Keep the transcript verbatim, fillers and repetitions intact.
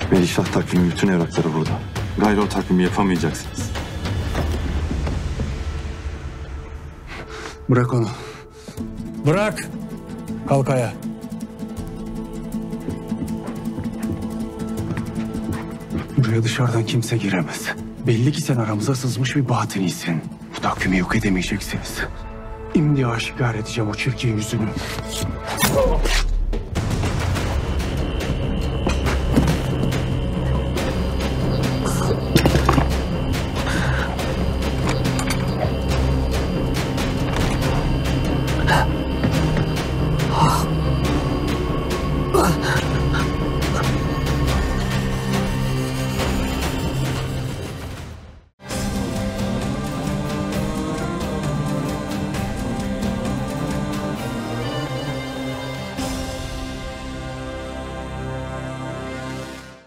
Melikşah takvimi bütün evrakları burada. Gayrı o takvimi yapamayacaksınız. Bırak onu. Bırak. Kalk ayağa. Buraya dışarıdan kimse giremez. Belli ki sen aramıza sızmış bir batınisin. Bu takvimi yok edemeyeceksiniz. İmdi aşikar edeceğim o çirkin yüzünü.